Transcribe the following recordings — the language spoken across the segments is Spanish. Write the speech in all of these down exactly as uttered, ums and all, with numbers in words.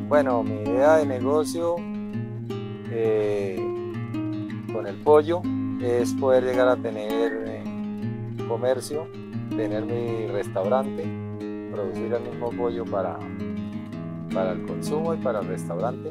Bueno, mi idea de negocio eh, con el pollo es poder llegar a tener eh, comercio, tener mi restaurante, producir el mismo pollo para, para el consumo y para el restaurante.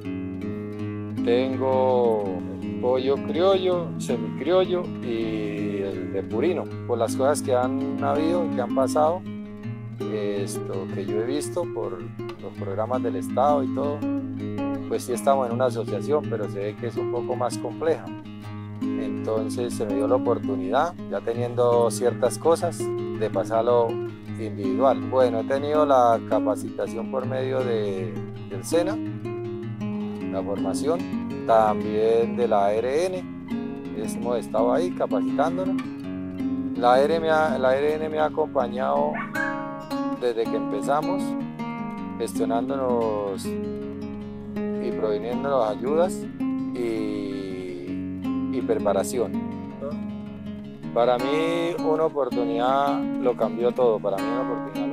Tengo el pollo criollo, semicriollo y el de purino. Por las cosas que han habido y que han pasado, esto que yo he visto por los programas del Estado y todo, pues sí estamos en una asociación, pero se ve que es un poco más compleja. Entonces se me dio la oportunidad, ya teniendo ciertas cosas, de pasarlo individual. Bueno, he tenido la capacitación por medio de, del SENA, la formación, también de la A R N, hemos estado ahí capacitándonos. La A R N me ha, la A R N me ha acompañado desde que empezamos, gestionándonos y proveyéndonos ayudas y, y preparación. Para mí una oportunidad lo cambió todo, para mí una oportunidad